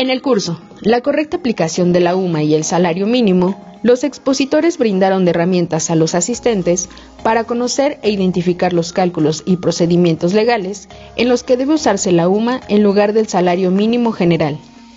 En el curso, La correcta aplicación de la UMA y el salario mínimo, los expositores brindaron herramientas a los asistentes para conocer e identificar los cálculos y procedimientos legales en los que debe usarse la UMA en lugar del salario mínimo general.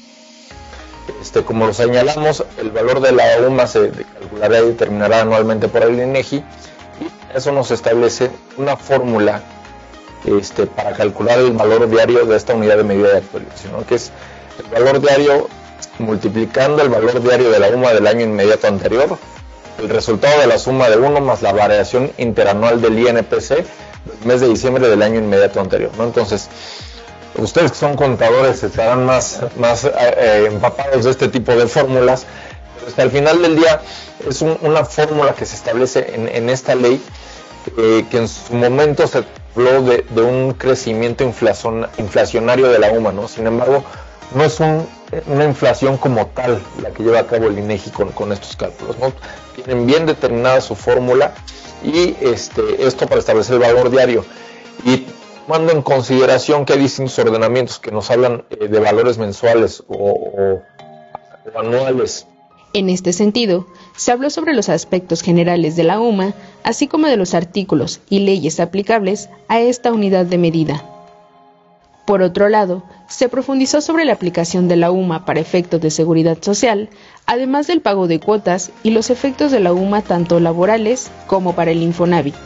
Como lo señalamos, el valor de la UMA se calculará y determinará anualmente por el INEGI, y eso nos establece una fórmula para calcular el valor diario de esta unidad de medida de actualización, ¿no? Que es el valor diario multiplicando el valor diario de la UMA del año inmediato anterior, el resultado de la suma de 1 más la variación interanual del INPC del mes de diciembre del año inmediato anterior, ¿no? Entonces, ustedes que son contadores estarán más empapados de este tipo de fórmulas, pero al final del día es una fórmula que se establece en esta ley, que en su momento se habló de un crecimiento inflacionario de la UMA, ¿no? Sin embargo, no es una inflación como tal la que lleva a cabo el INEGI con estos cálculos, ¿no? Tienen bien determinada su fórmula y esto para establecer el valor diario, y tomando en consideración que hay distintos ordenamientos que nos hablan de valores mensuales o anuales. En este sentido, se habló sobre los aspectos generales de la UMA, así como de los artículos y leyes aplicables a esta unidad de medida. Por otro lado, se profundizó sobre la aplicación de la UMA para efectos de seguridad social, además del pago de cuotas y los efectos de la UMA tanto laborales como para el Infonavit.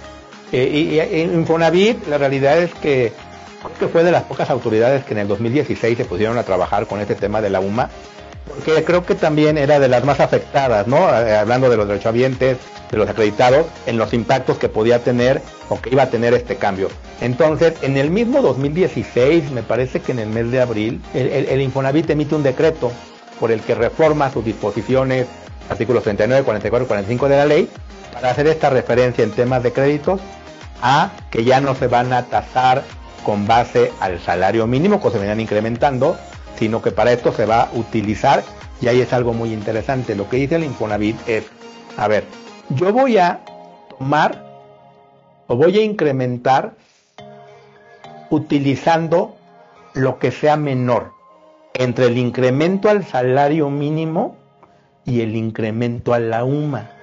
Y en Infonavit, la realidad es que creo que fue de las pocas autoridades que en el 2016 se pusieron a trabajar con este tema de la UMA, porque creo que también era de las más afectadas, ¿no? Hablando de los derechohabientes, de los acreditados, en los impactos que podía tener o que iba a tener este cambio. Entonces, en el mismo 2016, me parece que en el mes de abril, el Infonavit emite un decreto por el que reforma sus disposiciones, artículos 39, 44 y 45 de la ley, para hacer esta referencia en temas de créditos a que ya no se van a tasar con base al salario mínimo, que se venían incrementando, sino que para esto se va a utilizar, y ahí es algo muy interesante. Lo que dice el Infonavit es, a ver, yo voy a tomar o voy a incrementar utilizando lo que sea menor entre el incremento al salario mínimo y el incremento a la UMA.